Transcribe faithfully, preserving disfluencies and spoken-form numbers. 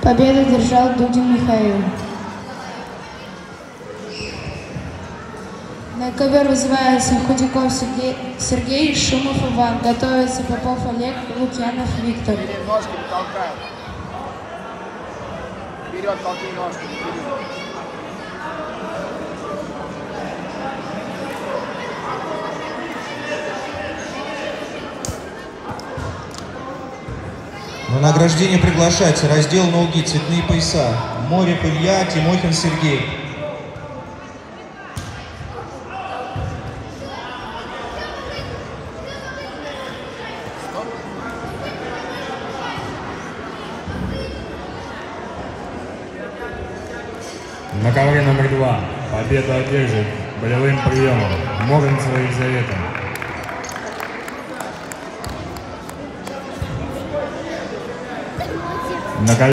Победу держал Дудин Михаил. На ковер вызывается Худяков Сергей, Сергей, Шумов Иван. Готовится Попов Олег, Лукьянов Виктор. Вперед ножки толкаем. Вперед толкни ножки. На награждение приглашается раздел ноги, цветные пояса. Морев Илья, Тимохин Сергей. На ковре номер два победу одержит болевым приемом Моренцева Елизавета. На